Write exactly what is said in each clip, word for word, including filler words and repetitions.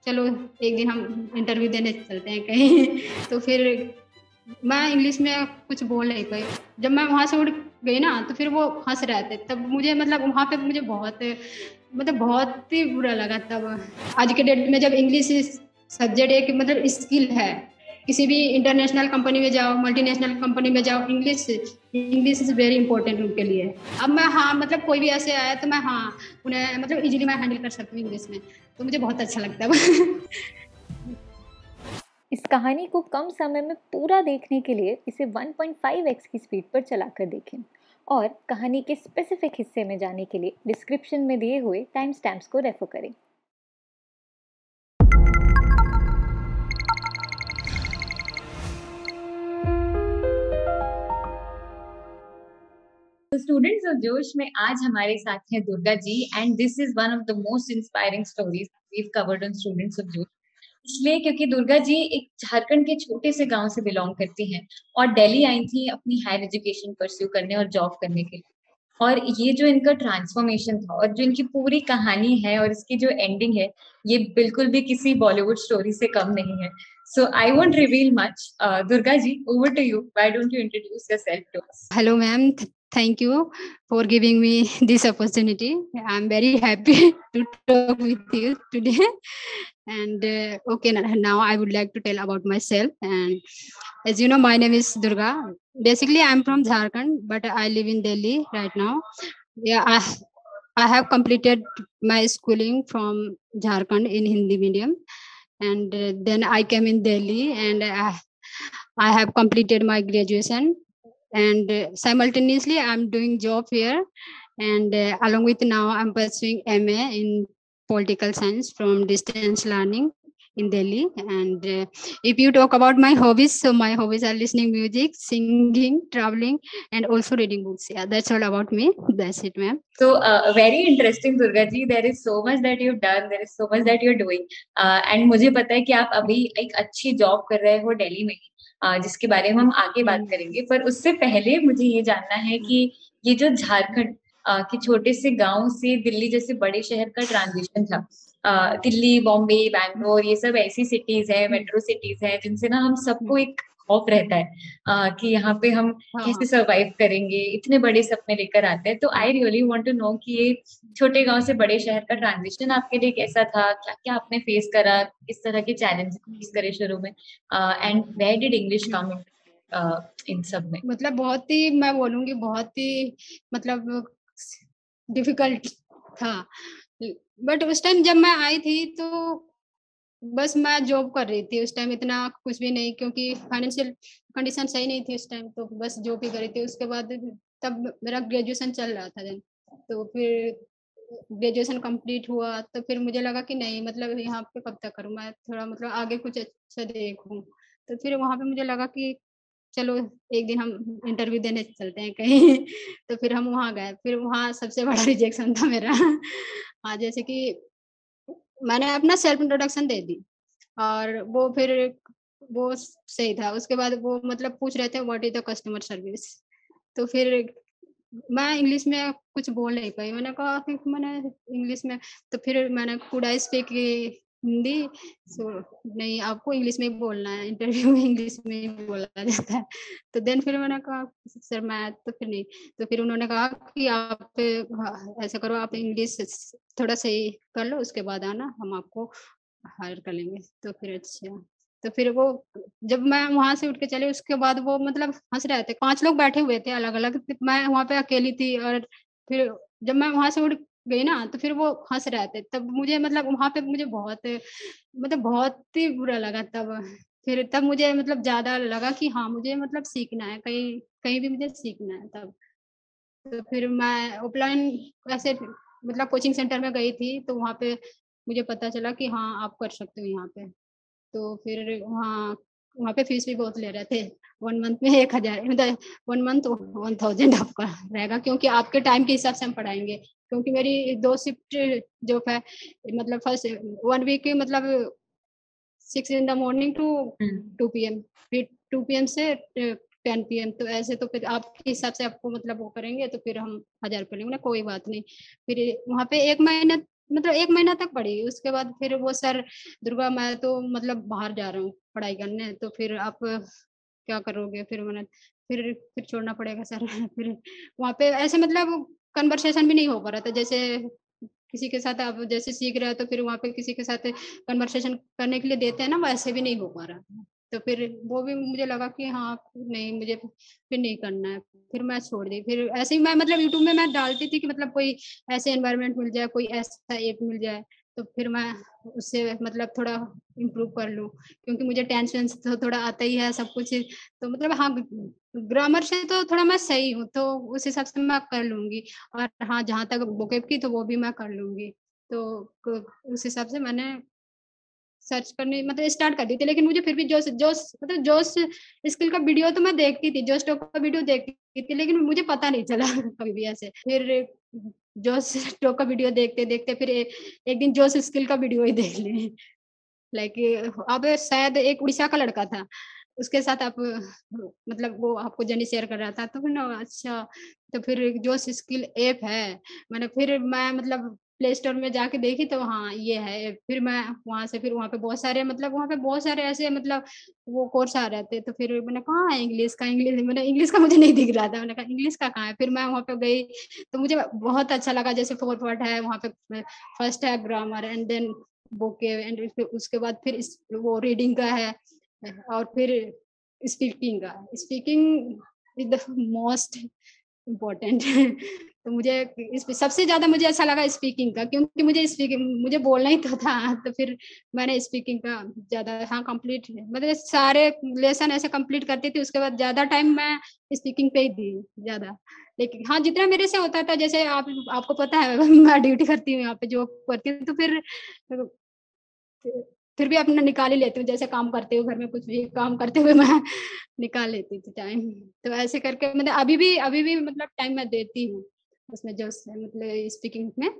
चलो एक दिन हम इंटरव्यू देने चलते हैं कहीं। तो फिर मैं इंग्लिश में कुछ बोल नहीं पाई। जब मैं वहाँ से उठ गई ना तो फिर वो हंस रहे थे, तब मुझे मतलब वहाँ पे मुझे बहुत मतलब बहुत ही बुरा लगा तब। आज के डेट में जब इंग्लिश सब्जेक्ट एक मतलब स्किल है, किसी भी इंटरनेशनल कंपनी में जाओ, मल्टीनेशनल कंपनी में जाओ, English English is very important उनके लिए। अब मैं हाँ मतलब कोई भी ऐसे आया तो मैं हाँ उन्हें मतलब इजीली मैं हैंडल कर सकती हूँ इंग्लिश में, तो मुझे बहुत अच्छा लगता है। इस कहानी को कम समय में पूरा देखने के लिए इसे वन पॉइंट फाइव एक्स की स्पीड पर चलाकर देखें और कहानी के स्पेसिफिक हिस्से में जाने के लिए डिस्क्रिप्शन में दिए हुए टाइम स्टैम्प्स को रेफर करें। तो स्टूडेंट्स ऑफ जोश में आज हमारे साथ हैं Durga ji and this is one of the most inspiring stories we covered on students of Josh. इसलिए क्योंकि दुर्गा जी एक झारखंड के छोटे से गांव से बिलोंग करती हैं और दिल्ली आई थी अपनी हायर एजुकेशन परस्यू करने और जॉब करने के लिए। और ये जो इनका ट्रांसफॉर्मेशन था और जो इनकी पूरी कहानी है और इसकी जो एंडिंग है, ये बिल्कुल भी किसी बॉलीवुड स्टोरी से कम नहीं है। So I won't reveal much. Durga ji, over to you, why don't you introduce yourself to us? Hello, ma'am. Th- Thank you for giving me this opportunity. I'm very happy to talk with you today. And uh, okay, n- now I would like to tell about myself. And as you know, my name is Durga. Basically, I'm from Jharkhand, but I live in Delhi right now. Yeah, I I have completed my schooling from Jharkhand in Hindi medium, and uh, then I came in Delhi, and I, I have completed my graduation, and uh, simultaneously I'm doing job here, and uh, along with now I'm pursuing M A in political science from distance learning in Delhi. And uh, if you talk about my hobbies, so my hobbies are listening music, singing, traveling, and also reading books. Yeah, that's all about me. That's it, ma'am. So uh, very interesting, Durga ji. There is so much that you've done. There is so much that you're doing. Uh, and मुझे पता है कि आप अभी एक अच्छी job कर रहे हो दिल्ली में, uh, जिसके बारे में हम आगे बात करेंगे। पर उससे पहले मुझे ये जानना है कि ये जो झारखंड uh, के छोटे से गांव से दिल्ली जैसे बड़े शहर का ट्रांजिशन था, uh, दिल्ली, बॉम्बे, बैंगलोर, ये सब ऐसी सिटीज है, मेट्रो सिटीज है जिनसे ना हम सबको एक खौफ रहता है uh, कि यहाँ पे हम कैसे सरवाइव करेंगे, इतने बड़े सपने लेकर आते हैं। तो I really want to know कि ये छोटे गांव से बड़े शहर का ट्रांजिशन आपके लिए कैसा था, क्या क्या आपने फेस करा, किस तरह के चैलेंजेस फेस करे शुरू में, and where did English come in सब में? मतलब बहुत ही मैं बोलूंगी बहुत ही मतलब डिफिकल्ट था। बट उस टाइम जब मैं आई थी तो बस मैं जॉब कर रही थी उस टाइम, इतना कुछ भी नहीं क्योंकि फाइनेंशियल कंडीशन सही नहीं थी उस टाइम, तो बस जॉब ही कर रही थी। उसके बाद तब मेरा ग्रेजुएशन चल रहा था then। तो फिर ग्रेजुएशन कंप्लीट हुआ तो फिर मुझे लगा कि नहीं मतलब यहाँ पे कब तक करूँ, मैं थोड़ा मतलब आगे कुछ अच्छा देखूँ। तो फिर वहाँ पे मुझे लगा कि चलो एक दिन हम इंटरव्यू देने चलते हैं कहीं। तो फिर हम वहाँ गए, फिर वहाँ सबसे बड़ा रिजेक्शन था मेरा। हाँ, जैसे कि मैंने अपना सेल्फ इंट्रोडक्शन दे दी और वो फिर वो सही था। उसके बाद वो मतलब पूछ रहे थे what is the customer service, तो फिर मैं इंग्लिश में कुछ बोल नहीं पाई। मैंने कहा कि मैंने इंग्लिश में, तो फिर मैंने could I speak Hindi, so नहीं आपको इंग्लिश में ही बोलना है, इंटरव्यू में इंग्लिश में ही बोला जाता है। तो देन फिर मैंने कहा सर मैं तो फिर नहीं, तो फिर उन्होंने कहा कि आप हाँ, ऐसा करो आप इंग्लिश थोड़ा सही कर लो उसके बाद आना हम आपको हायर कर लेंगे। तो फिर अच्छा, तो फिर वो जब मैं वहाँ से उठ के चली उसके बाद वो मतलब हँस रहे थे, पाँच लोग बैठे हुए थे अलग-अलग, मैं वहाँ पे अकेली थी। और फिर जब मैं वहाँ से उठ गई ना तो फिर वो हँस रहे थे, तब मुझे मतलब वहाँ पे मुझे बहुत मतलब बहुत ही बुरा लगा तब। फिर तब मुझे मतलब ज़्यादा लगा कि हाँ, मुझे मतलब सीखना है, कहीं कहीं भी मुझे सीखना है तब। तो फिर मैं ऑफलाइन ऐसे मतलब कोचिंग सेंटर में गई थी, तो वहाँ पे मुझे पता चला कि हाँ, आप कर सकते हो यहाँ पे। तो फिर वहाँ वहाँ पे फीस भी बहुत ले रहे थे। वन मंथ में एक हज़ार मतलब वन मंथ वन थाउज़ेंड आपका रहेगा, क्योंकि आपके टाइम के हिसाब से हम पढ़ाएँगे। क्योंकि मेरी दो शिफ्ट जॉब है, मतलब फर्स्ट वन वीक की मतलब six in the morning to two PM, फिर टू पीएम से टेन पीएम। तो ऐसे तो फिर आपके हिसाब से आपको मतलब वो करेंगे तो फिर हम हज़ार रुपए लेंगे ना, कोई बात नहीं। फिर वहाँ पे एक महीना मतलब एक महीना तक पढ़ी, उसके बाद फिर वो सर, दुर्गा मैं तो मतलब बाहर जा रहा हूँ पढ़ाई करने, तो फिर आप क्या करोगे? फिर मैंने फिर फिर छोड़ना पड़ेगा सर। फिर वहाँ पे ऐसे मतलब कन्वर्सेशन भी नहीं हो पा रहा था, जैसे किसी के साथ आप जैसे सीख रहे हो तो फिर वहाँ पे किसी के साथ कन्वर्सेशन करने के लिए देते हैं ना, वैसे भी नहीं हो पा रहा था। तो फिर वो भी मुझे लगा कि हाँ, नहीं मुझे फिर नहीं करना है, फिर मैं छोड़ दी। फिर ऐसे ही मैं मतलब यूट्यूब में मैं डालती थी कि मतलब कोई ऐसे एनवायरनमेंट मिल जाए, कोई ऐसा ऐप मिल जाए, तो फिर मैं उससे मतलब थोड़ा इम्प्रूव कर लूँ, क्योंकि मुझे टेंशन तो थोड़ा आता ही है सब कुछ। तो मतलब हाँ, ग्रामर से तो थोड़ा मैं सही हूँ, तो उस हिसाब से मैं कर लूँगी। और हाँ, जहाँ तक वोकैब की तो वो भी मैं कर लूँगी। तो क उस हिसाब से मैंने सर्च करने मतलब स्टार्ट कर दी थी, लेकिन मुझे फिर भी जोश जोश मतलब जोश स्किल का वीडियो तो मैं देखती थी, जोश टॉक का वीडियो देखती थी, लेकिन मुझे पता नहीं चला कभी भी ऐसे। फिर जोश टॉक का वीडियो देखते-देखते फिर ए एक दिन जोश स्किल का वीडियो ही देख लिए। लाइक अब शायद एक उड़ीसा का लड़का था, उसके साथ आप मतलब वो आपको जर्नी शेयर कर रहा था, तो फिर ना अच्छा, तो फिर जोश स्किल ऐप है। मैंने फिर मैं मतलब प्ले स्टोर में जाके देखी तो हाँ, ये है ऐप। फिर मैं वहाँ से फिर वहाँ पे बहुत सारे मतलब वहाँ पे बहुत सारे ऐसे मतलब वो कोर्स आ रहे थे, तो फिर मैंने कहा है इंग्लिश का इंग्लिश मैंने इंग्लिश का मुझे नहीं दिख रहा था, मैंने कहा इंग्लिश का कहाँ है? फिर मैं वहाँ पे गई, तो मुझे बहुत अच्छा लगा, जैसे फोर वर्ड है वहाँ पे, फर्स्ट है grammar and then vocab and उसके उसके बाद फिर इस वो रीडिंग का है और फिर स्पीकिंग का। Speaking is the most important. तो मुझे इस सबसे ज़्यादा मुझे अच्छा लगा स्पीकिंग का, क्योंकि मुझे स्पीकिंग मुझे बोलना ही तो था, तो फिर मैंने स्पीकिंग का ज़्यादा हाँ कंप्लीट मतलब सारे लेसन ऐसे कंप्लीट करती थी, उसके बाद ज़्यादा टाइम मैं स्पीकिंग पे ही दी ज़्यादा। लेकिन हाँ, जितना मेरे से होता था, जैसे आप आपको पता है मैं ड्यूटी करती हूँ यहाँ पे, जॉब करती हूँ, तो फिर फिर फिर भी अपना निकाल ही लेती हूँ, जैसे काम करते हुए घर में कुछ भी काम करते हुए मैं निकाल लेती थी टाइम। तो ऐसे करके मतलब अभी भी अभी भी मतलब टाइम मैं देती हूँ उसमें, जो स मतलब स्पीकिंग में।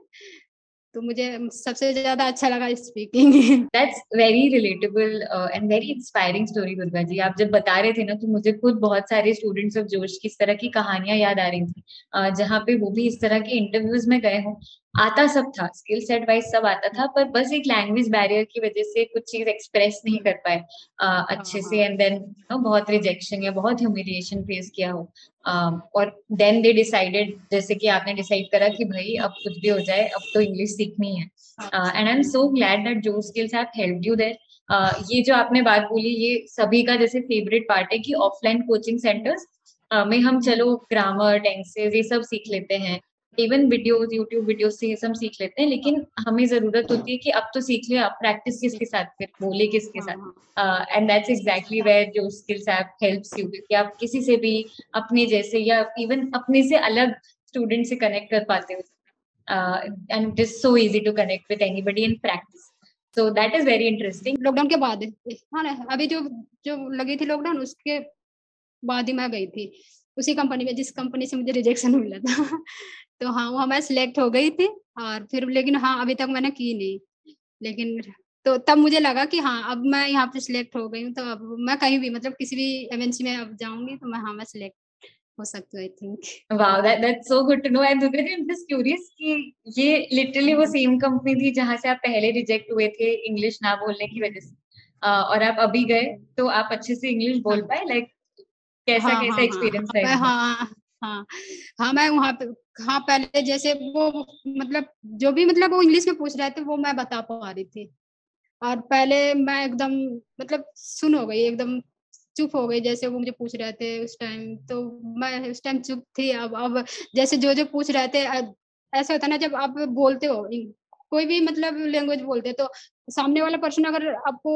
तो मुझे सबसे ज़्यादा अच्छा लगा speaking. That's very relatable and very inspiring story Durga ji. आप जब बता रहे थे ना, तो मुझे खुद बहुत सारे स्टूडेंट्स ऑफ जोश की इस तरह की कहानियां याद आ रही थी, uh, जहाँ पे वो भी इस तरह के इंटरव्यूज में गए हों। आता सब था, स्किल सेट वाइज सब आता था, पर बस एक लैंग्वेज बैरियर की वजह से कुछ चीज एक्सप्रेस नहीं कर पाए uh, हाँ, अच्छे से, हाँ। एंड देन नो बहुत रिजेक्शन या बहुत ह्यूमिलिएशन फेस किया हो। uh, और देन दे डिसाइडेड, जैसे कि आपने डिसाइड करा कि भाई अब कुछ भी हो जाए, अब तो इंग्लिश सीखनी है। And I am so glad that जो skills have helped you there. ये जो आपने बात बोली, ये सभी का जैसे फेवरेट पार्ट है कि ऑफलाइन कोचिंग सेंटर्स में हम चलो ग्रामर टेंसेस ये सब सीख लेते हैं, इवन वीडियोस यूट्यूब वीडियोस से ये सब सीख लेते हैं, लेकिन हमें जरूरत होती है कि अब तो सीख लिया, अब प्रैक्टिस किसके साथ, फिर बोले किसके हाँ, हाँ। साथ। एंड दैट्स एग्जैक्टली वेयर जो स्किल्स ऐप हेल्प्स यू, क्योंकि आप किसी से भी अपने जैसे या इवन अपने से अलग स्टूडेंट से कनेक्ट कर पाते हो, uh, and it is so easy to connect with anybody in practice. So that is very interesting. Lockdown के बाद हाँ ना, अभी जो जो लगी थी लॉकडाउन उसके बाद ही मैं गई थी उसी कंपनी में जिस कंपनी से मुझे रिजेक्शन मिला था। तो हाँ, वहाँ मैं सिलेक्ट हो गई थी और फिर लेकिन हाँ, अभी तक मैंने की नहीं। लेकिन तो तब मुझे लगा कि हाँ, अब मैं यहाँ पे सिलेक्ट हो गई हूँ, तो अब मैं कहीं भी मतलब किसी भी एमएनसी में अब जाऊँगी तो मैं हाँ, मैं सिलेक्ट हो सकती हूँ I think. Wow, that that's so good to know. And Durga ji, I'm just curious कि ये literally वो सेम कंपनी थी जहाँ से आप पहले रिजेक्ट हुए थे इंग्लिश ना बोलने की वजह से, uh, और आप अभी गए तो आप अच्छे से इंग्लिश बोल हाँ। पाए, लाइक कैसा हाँ, कैसा हाँ, हाँ, एक्सपीरियंस हाँ, था मैं इनका? हाँ, हाँ, हाँ, मैं वहाँ पे हाँ, पहले जैसे वो मतलब जो भी मतलब वो इंग्लिश में पूछ रहे थे वो मैं बता पा रही थी। और पहले मैं एकदम मतलब सुन हो गई, एकदम चुप हो गई, जैसे वो मुझे पूछ रहे थे उस टाइम, तो मैं उस टाइम चुप थी। अब अब जैसे जो-जो पूछ रहे थे अ, ऐसा होता है ना जब आप बोलते हो इ कोई भी मतलब लैंग्वेज बोलते हैं, तो सामने वाला पर्सन अगर आपको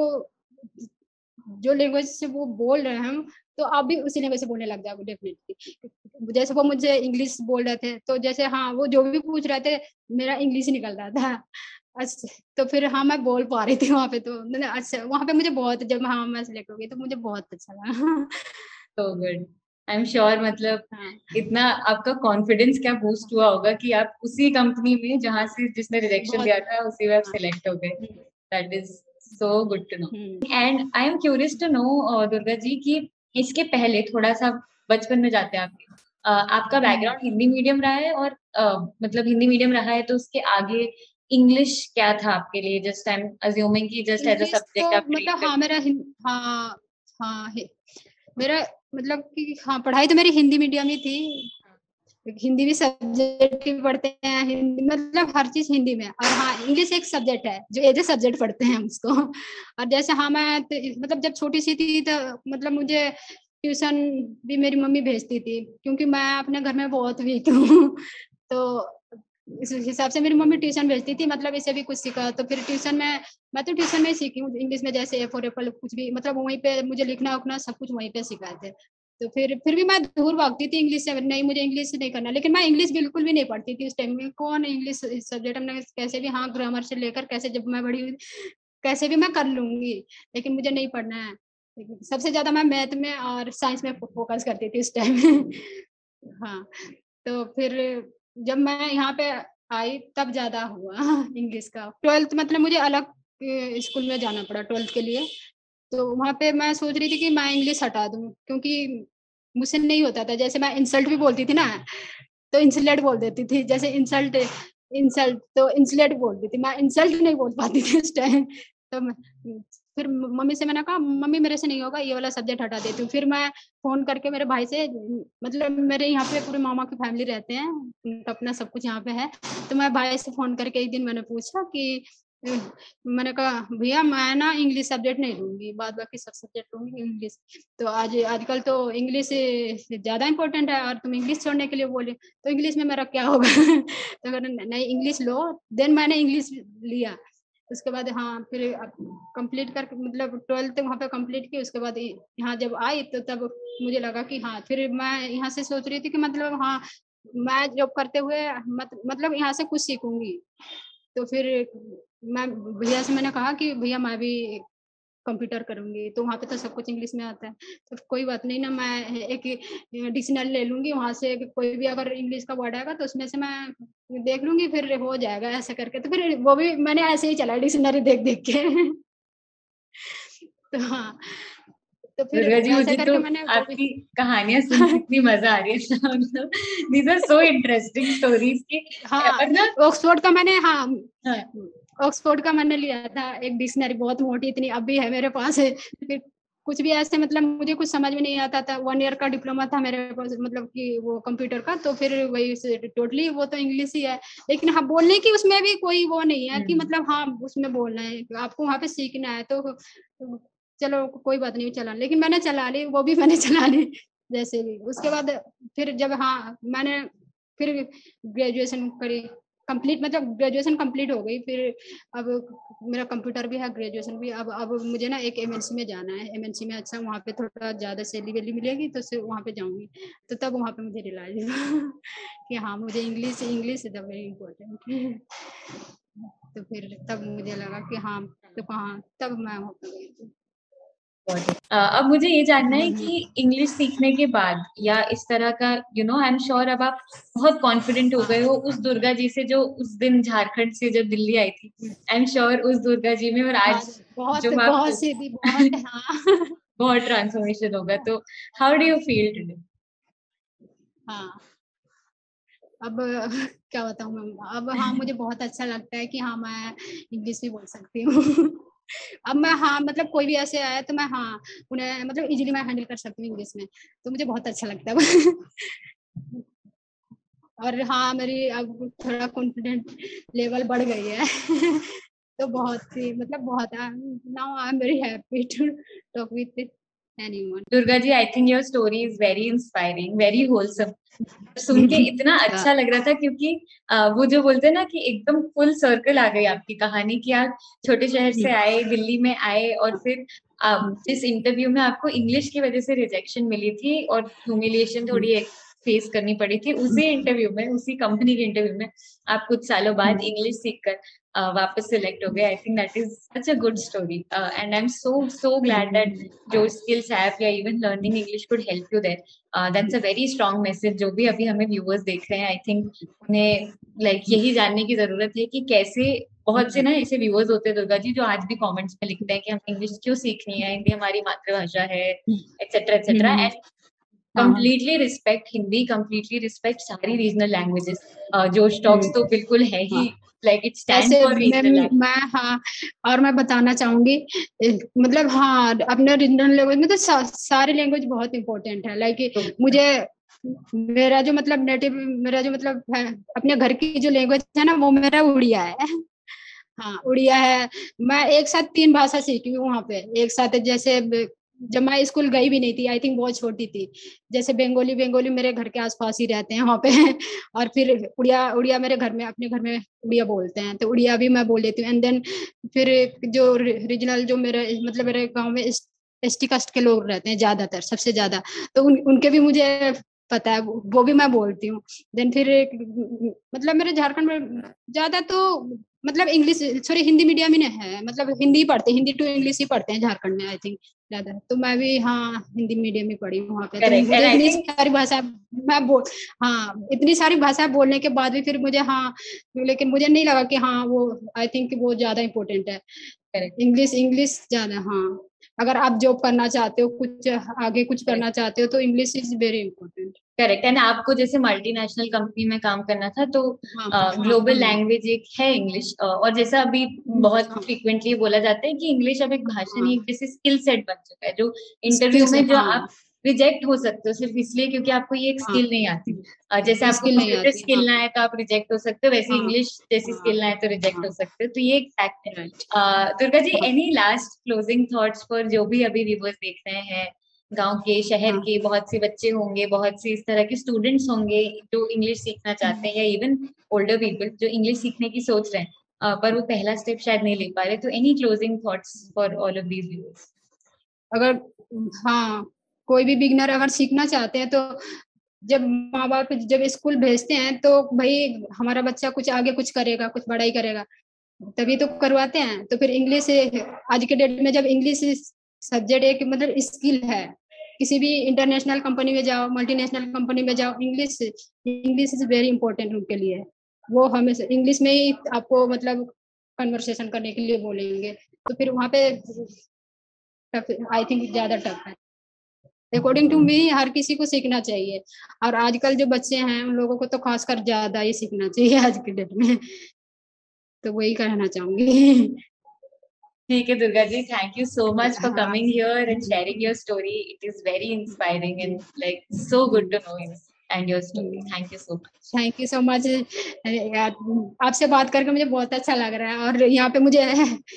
जो लैंग्वेज से वो बोल रहे हैं हम, तो आप भी उसी लैंग्वेज से बोलने लग जाओगे डेफिनिटली। जैसे वो मुझे इंग्लिश बोल रहे थे, तो जैसे हाँ, वो जो भी पूछ रहे थे, मेरा इंग्लिश ही निकल रहा था। अच्छा, तो फिर हाँ, मैं बोल पा रही थी वहाँ पे, तो मैंने अच्छा वहाँ पे मुझे बहुत जब हाँ, मैं सिलेक्ट हो गई तो मुझे बहुत अच्छा लगा। So good. I am sure, मतलब हाँ, इतना आपका कॉन्फिडेंस क्या बूस्ट हुआ होगा कि आप उसी कंपनी में जहां से जिसने रिजेक्शन बहुत दिया था उसी में आप हाँ, सिलेक्ट हो गए। Hmm, that is so good to know. Hmm, and I am curious to know Durga ji कि इसके पहले थोड़ा सा बचपन में जाते हैं आपके, uh, आपका हुँ। बैकग्राउंड हिंदी मीडियम रहा है और uh, मतलब हिंदी मीडियम रहा है तो उसके आगे इंग्लिश क्या था आपके लिए? जस्ट आई एम अज्यूमिंग कि just as a English subject तो आप ट्रीट मतलब करते हाँ मेरा हिं- हाँ हाँ हि- मेरा मतलब कि हाँ पढ़ाई तो मेरी हिंदी मीडियम ही थी। हिंदी भी सब्जेक्ट ही पढ़ते हैं, हिंदी मतलब हर चीज हिंदी में। और हाँ इंग्लिश एक सब्जेक्ट है जो एज ए सब्जेक्ट पढ़ते हैं हम उसको। और जैसे हाँ मैं तो, मतलब जब छोटी सी थी तो मतलब मुझे ट्यूशन भी मेरी मम्मी भेजती थी क्योंकि मैं अपने घर में बहुत वीक हूँ। तो इस हिसाब से मेरी मम्मी ट्यूशन भेजती थी, मतलब इसे भी कुछ सीखा। तो फिर ट्यूशन में मैं तो ट्यूशन में ही सीखी हूँ इंग्लिश में, जैसे ए फॉर एप्पल कुछ भी, मतलब वहीं पे मुझे लिखना उखना सब कुछ वहीं पे सिखाए थे। तो फिर फिर भी मैं दूर भागती थी इंग्लिश से, नहीं मुझे इंग्लिश नहीं करना। लेकिन मैं इंग्लिश बिल्कुल भी नहीं पढ़ती थी उस टाइम में, कौन इंग्लिश सब्जेक्ट हमने कैसे भी, हाँ ग्रामर से लेकर कैसे, जब मैं बड़ी हुई कैसे भी मैं कर लूंगी, लेकिन मुझे नहीं पढ़ना है। लेकिन सबसे ज्यादा मैं मैथ में और साइंस में फोकस करती थी उस टाइम में। हाँ तो फिर जब मैं यहाँ पे आई तब ज्यादा हुआ इंग्लिश का। ट्वेल्थ मतलब मुझे अलग स्कूल में जाना पड़ा ट्वेल्थ के लिए। तो वहाँ पे मैं सोच रही थी कि मैं इंग्लिश हटा दूँ क्योंकि मुझसे नहीं होता था। जैसे मैं इंसल्ट भी बोलती थी ना तो इंसलेट बोल देती थी, जैसे इंसल्ट इंसल्ट तो इंसलेट बोलती थी, मैं इंसल्ट नहीं बोल पाती थी उस टाइम। तो मैं फिर मम्मी से मैंने कहा मम्मी मेरे से नहीं होगा, ये वाला सब्जेक्ट हटा देती हूँ। फिर मैं फोन करके मेरे भाई से, मतलब मेरे यहाँ पे पूरे मामा की फैमिली रहते हैं, उनका अपना सब कुछ यहाँ पे है। तो मैं भाई से फोन करके एक दिन मैंने पूछा कि मैंने कहा भैया मैं ना इंग्लिश सब्जेक्ट नहीं लूंगी, बाद बाकी सब सब्जेक्ट लूंगी, इंग्लिश तो आज आजकल तो इंग्लिश ज्यादा इंपॉर्टेंट है और तुम इंग्लिश छोड़ने के लिए बोले तो इंग्लिश में मेरा क्या होगा। तो मैंने नहीं इंग्लिश लो। देन मैंने इंग्लिश लिया। उसके बाद हाँ फिर कंप्लीट कर, मतलब ट्वेल्थ वहाँ पे कंप्लीट की। उसके बाद यहाँ जब आई तो तब मुझे लगा कि हाँ, फिर मैं यहाँ से सोच रही थी कि मतलब हाँ मैं जॉब करते हुए मत, मतलब यहाँ से कुछ सीखूंगी। तो फिर मैं भैया से मैंने कहा कि भैया मैं भी कंप्यूटर करूंगी, तो वहाँ पे तो सब कुछ इंग्लिश में आता है। तो कोई बात नहीं ना, मैं एक डिक्शनरी ले लूंगी वहां से, कोई भी अगर इंग्लिश का वर्ड आएगा तो उसमें से मैं देख लूंगी, फिर हो जाएगा ऐसे करके। तो फिर वो भी मैंने ऐसे ही चला डिक्शनरी देख देख के। तो हाँ तो फिर दुर्गा जी, ऐसा मुझे तो करके मैंने वो भी आपकी कहानियां सुन के इतनी मजा आ रही है। मतलब these are so interesting stories की। हाँ और ना ऑक्सफोर्ड का मैंने हाँ हाँ, ऑक्सफोर्ड का मैंने लिया था एक डिक्शनरी, बहुत मोटी, इतनी अब भी है मेरे पास है। फिर कुछ भी ऐसे मतलब मुझे कुछ समझ में नहीं आता था। वन ईयर का डिप्लोमा था मेरे पास, मतलब कि वो कंप्यूटर का, तो फिर वही टोटली वो तो इंग्लिश ही है। लेकिन हाँ बोलने की उसमें भी कोई वो नहीं है कि मतलब हाँ उसमें बोलना है, आपको वहाँ पे सीखना है। तो, तो चलो कोई बात नहीं चला, लेकिन मैंने चला ली, वो भी मैंने चला ली जैसे भी। उसके बाद फिर जब हाँ मैंने फिर ग्रेजुएशन करी कंप्लीट, मतलब ग्रेजुएशन कंप्लीट हो गई। फिर अब मेरा कंप्यूटर भी है, ग्रेजुएशन भी। अब अब मुझे ना एक एमएनसी में जाना है, एमएनसी में अच्छा वहाँ पे थोड़ा ज्यादा सैलरी वैली मिलेगी तो फिर वहाँ पे जाऊंगी। तो तब वहाँ पे मुझे रियलाइज कि हाँ मुझे English English is very important. तो फिर तब मुझे लगा कि हाँ, तो कहाँ तब मैं वहाँ पे गई थी। अ, अब मुझे ये जानना है कि इंग्लिश सीखने के बाद या इस तरह का, you know I am sure अब आप बहुत कॉन्फिडेंट हो गए हो उस दुर्गा जी से जो उस दिन झारखंड से जब दिल्ली आई थी। आई एम श्योर उस दुर्गा जी में और हाँ आज बहुत जो आप बहुत सीधी बहुत हाँ। बहुत ट्रांसफॉर्मेशन होगा। तो how do you feel today? हाँ अब क्या बताऊँ मैं, अब हाँ मुझे बहुत अच्छा लगता है कि हाँ मैं इंग्लिश भी बोल सकती हूँ। अब मैं हाँ मतलब कोई भी ऐसे आया तो मैं हाँ उन्हें मतलब इजीली मैं हैंडल कर सकती हूँ इंग्लिश में, तो मुझे बहुत अच्छा लगता है। और हाँ मेरी अब थोड़ा कॉन्फिडेंट लेवल बढ़ गई है। तो बहुत ही मतलब बहुत now I am very happy to talk with anyone. Durga ji, I think your story is very inspiring, very wholesome. सुन के इतना अच्छा लग रहा था क्योंकि आ, वो जो बोलते हैं ना कि एकदम फुल सर्कल आ गई आपकी कहानी कि आप छोटे शहर से आए, दिल्ली में आए और फिर आ, जिस इंटरव्यू में आपको इंग्लिश की वजह से रिजेक्शन मिली थी और ह्यूमिलिएशन थोड़ी फेस करनी पड़ी थी, उसी इंटरव्यू में, उसी कंपनी के इंटरव्यू में आप कुछ सालों बाद इंग्लिश सीखकर uh, वापस सिलेक्ट हो गए। I think that is such a good story and I am so so glad that जो स्किल्स ऐप या even learning English could help you there. That's a very strong message. जो भी अभी हमें viewers देख रहे हैं, आई थिंक उन्हें लाइक like, यही जानने की जरूरत है कि कैसे, बहुत से ना ऐसे व्यूअर्स होते हैं दुर्गा जी जो आज भी कमेंट्स में लिखते हैं कि हमें इंग्लिश क्यों सीखनी है, हिंदी हमारी मातृभाषा है, etcetera etcetera. And completely respect Hindi, completely respect सारी रीजनल लैंग्वेजेस। जोश टॉक्स तो बिल्कुल है ही लाइक इट स्टैंड्स ऐसे फॉर मैं रीजनल। मैं हाँ, और मैं बताना चाहूंगी मतलब हाँ अपने रीजनल लैंग्वेज में तो सा, सारे लैंग्वेज बहुत इंपॉर्टेंट है। लाइक मुझे मेरा जो मतलब नेटिव मेरा जो मतलब है, अपने घर की जो लैंग्वेज है ना वो मेरा उड़िया है। हाँ उड़िया है। मैं एक साथ तीन भाषा सीखी हूँ वहाँ पे एक साथ। जैसे जब मैं स्कूल गई भी नहीं थी, आई थिंक बहुत छोटी थी, जैसे बंगाली बंगाली मेरे घर के आसपास ही रहते हैं वहाँ पे और फिर उड़िया उड़िया मेरे घर में अपने घर में उड़िया बोलते हैं, तो उड़िया भी मैं बोल लेती हूँ। एंड देन फिर जो रीजनल जो मेरे मतलब मेरे गाँव में एस टी कास्ट के लोग रहते हैं ज्यादातर, सबसे ज्यादा, तो उन, उनके भी मुझे पता है, वो भी मैं बोलती हूँ। देन फिर मतलब मेरे झारखंड में ज्यादा तो मतलब इंग्लिश सॉरी हिंदी मीडियम ही है, मतलब हिंदी पढ़ते हिंदी टू इंग्लिश ही पढ़ते हैं झारखंड में आई थिंक ज्यादा। तो मैं भी हाँ हिंदी मीडियम में पढ़ी हूँ वहाँ पे, तो करेक्ट। एंड मुझे आई इतनी थिंक सारी भाषा मैं बोल हाँ इतनी सारी भाषा बोलने के बाद भी फिर मुझे हाँ, लेकिन मुझे नहीं लगा कि हाँ वो आई थिंक वो ज्यादा इम्पोर्टेंट है। करेक्ट इंग्लिश इंग्लिश ज्यादा हाँ, अगर आप जॉब करना चाहते हो कुछ आगे कुछ करना चाहते हो तो English is very important. Correct. And आपको जैसे मल्टीनेशनल कंपनी में काम करना था तो हाँ ग्लोबल हाँ लैंग्वेज एक है इंग्लिश, और जैसा अभी बहुत हाँ फ्रिक्वेंटली बोला जाता है कि इंग्लिश अब एक भाषा नहीं, हाँ एक जैसे स्किल सेट बन चुका है जो इंटरव्यू स्किल्स में जो हाँ आप रिजेक्ट हो सकते हो सिर्फ इसलिए क्योंकि आपको ये एक हाँ स्किल नहीं आती। अ, जैसे आपको स्किल नहीं कंप्यूटर आती हाँ स्किल ना है तो आप रिजेक्ट हो सकते हो, वैसे हाँ इंग्लिश जैसी हाँ स्किल ना है तो रिजेक्ट हाँ हो सकते हो, तो ये एक फैक्ट है। राइट अ, दुर्गा जी, हाँ any last closing thoughts for जो भी अभी व्यूअर्स देख रहे हैं, गांव के शहर हाँ के बहुत से बच्चे होंगे, बहुत से इस तरह के स्टूडेंट्स होंगे जो इंग्लिश सीखना चाहते हैं, या इवन ओल्डर पीपल जो इंग्लिश सीखने की सोच रहे हैं, अ, पर वो पहला स्टेप शायद नहीं ले पा रहे, तो any closing thoughts for all of these viewers? अगर हाँ कोई भी बिगनर अगर सीखना चाहते हैं तो जब माँ बाप जब स्कूल भेजते हैं तो भाई हमारा बच्चा कुछ आगे कुछ करेगा कुछ बड़ा ही करेगा तभी तो करवाते हैं। तो फिर इंग्लिश आज के डेट में जब इंग्लिश सब्जेक्ट एक मतलब स्किल है, किसी भी इंटरनेशनल कंपनी में जाओ मल्टीनेशनल कंपनी में जाओ English English is very important उनके लिए। वो हमेशा इंग्लिश में ही आपको मतलब कन्वर्सेशन करने के लिए बोलेंगे, तो फिर वहाँ पे आई थिंक ज्यादा टफ है। अकॉर्डिंग टू मी हर किसी को सीखना चाहिए, और आजकल जो बच्चे हैं उन लोगों को तो खासकर ज्यादा ही सीखना चाहिए आज के डेट में, तो वही कहना चाहूंगी। ठीक है Durga ji, thank you so much for हाँ coming here and sharing your story. It is very inspiring and like so good to know you and your story. Thank you so much. Thank you so much यार, आपसे बात करके मुझे बहुत अच्छा लग रहा है, और यहाँ पे मुझे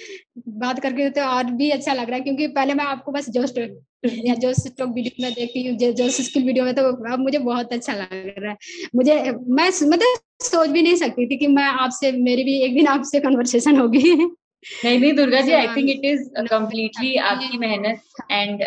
बात करके तो और भी अच्छा लग रहा है, क्योंकि पहले मैं आपको बस जोश या जोश टॉक वीडियो में देखती हूँ, जो जोश स्किल वीडियो में, तो अब मुझे बहुत अच्छा लग रहा है। मुझे मैं मतलब सोच भी नहीं सकती थी कि मैं आपसे मेरी भी एक दिन आपसे कन्वर्सेशन होगी। नहीं नहीं दुर्गा जी, तो I think it is completely आपकी मेहनत एंड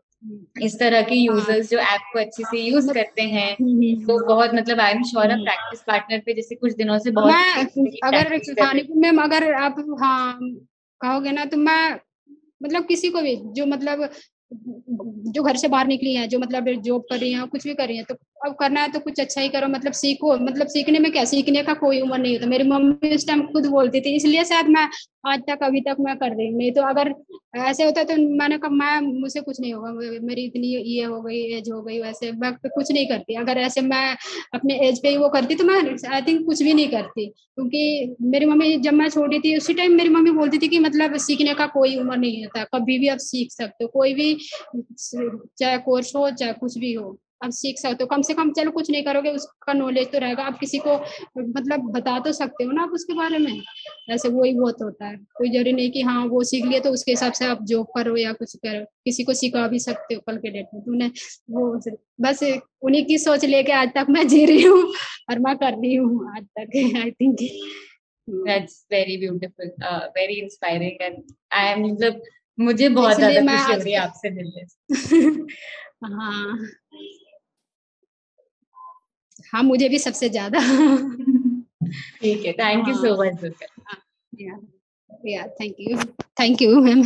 इस तरह के हाँ यूजर्स जो ऐप को अच्छे से यूज मत- करते हैं, हम्म, तो हम्म, बहुत मतलब I am sure hmm. Practice partner पे जैसे कुछ दिनों से बहुत मैं अगर प्रैक्टिस कर रहे खाने में अगर आप हाँ कहोगे ना तो मैं मतलब किसी को भी जो मतलब जो घर से बाहर निकली है, जो मतलब जॉब कर रही है कुछ भी कर रही है, तो अब करना है तो कुछ अच्छा ही करो, मतलब सीखो, मतलब सीखने में क्या, सीखने का कोई उम्र नहीं होता। मेरी मम्मी उस टाइम खुद बोलती थी, इसलिए शायद मैं आज तक अभी तक मैं कर रही हूँ। नहीं तो अगर ऐसे होता तो मैंने कहा मैं मुझसे कुछ नहीं होगा, मेरी इतनी ये हो गई एज हो गई, वैसे मैं कुछ नहीं करती। अगर ऐसे मैं अपने एज पे ही वो करती तो मैं आई थिंक कुछ भी नहीं करती, क्योंकि मेरी मम्मी जब मैं छोटी थी उसी टाइम मेरी मम्मी बोलती थी कि मतलब सीखने का कोई उम्र नहीं होता, कभी भी आप सीख सकते हो, कोई भी चाहे कोर्स हो चाहे कुछ भी हो आप सीख सकते हो। कम से कम चलो कुछ नहीं करोगे उसका नॉलेज तो रहेगा, आप किसी को मतलब बता तो सकते हो ना आप उसके बारे में। ऐसे वही बहुत होता है, कोई जरूरी नहीं कि हाँ वो सीख लिया तो उसके हिसाब से आप जॉब करो या कुछ करो, किसी को सिखा भी सकते हो कल के डेट में। तुमने वो बस उन्हीं की सोच लेके आज तक मैं जी रही हूँ और मैं कर रही हूँ आज तक I think. That's very beautiful, very inspiring and I am मतलब मुझे बहुत इसलिए ज्यादा मैं खुशी हो आज रही है आपसे मिलने हाँ हाँ मुझे भी सबसे ज्यादा। से। ठीक है, थैंक यू सो हाँ much Durga. Yeah yeah thank you thank you ma'am.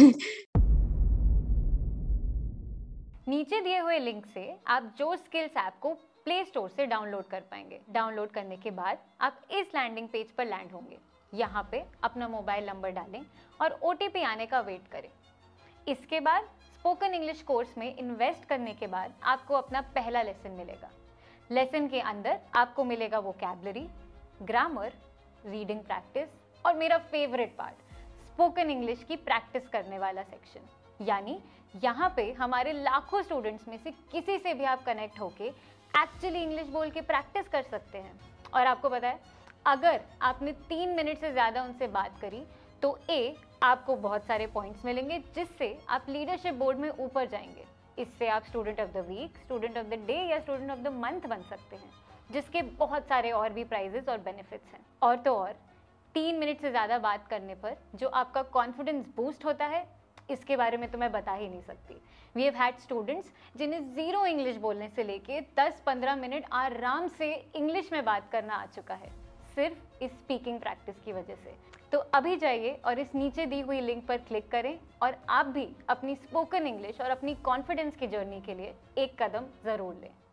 नीचे दिए हुए लिंक से आप जो स्किल्स ऐप को प्ले स्टोर से डाउनलोड कर पाएंगे। डाउनलोड करने के बाद आप इस लैंडिंग पेज पर लैंड होंगे। यहाँ पे अपना मोबाइल नंबर डालें और ओ टी पी आने का वेट करें। इसके बाद स्पोकन इंग्लिश कोर्स में इन्वेस्ट करने के बाद आपको अपना पहला लेसन मिलेगा। लेसन के अंदर आपको मिलेगा वोकैबुलरी, ग्रामर, रीडिंग प्रैक्टिस, और मेरा फेवरेट पार्ट, स्पोकन इंग्लिश की प्रैक्टिस करने वाला सेक्शन। यानी यहाँ पे हमारे लाखों स्टूडेंट्स में से किसी से भी आप कनेक्ट होके एक्चुअली इंग्लिश बोल के प्रैक्टिस कर सकते हैं। और आपको पता है, अगर आपने तीन मिनट से ज़्यादा उनसे बात करी तो ए आपको बहुत सारे पॉइंट्स मिलेंगे, जिससे आप लीडरशिप बोर्ड में ऊपर जाएंगे। इससे आप student of the week, student of the day या स्टूडेंट ऑफ द मंथ बन सकते हैं, जिसके बहुत सारे और भी प्राइजेस और बेनिफिट्स हैं। और तो और तीन मिनट से ज़्यादा बात करने पर जो आपका कॉन्फिडेंस बूस्ट होता है, इसके बारे में तो मैं बता ही नहीं सकती। वी हैव हैड स्टूडेंट्स जिन्हें ज़ीरो इंग्लिश बोलने से लेके दस पंद्रह मिनट आराम से इंग्लिश में बात करना आ चुका है, सिर्फ इस स्पीकिंग प्रैक्टिस की वजह से। तो अभी जाइए और इस नीचे दी हुई लिंक पर क्लिक करें और आप भी अपनी स्पोकन इंग्लिश और अपनी कॉन्फिडेंस की जर्नी के लिए एक कदम ज़रूर लें।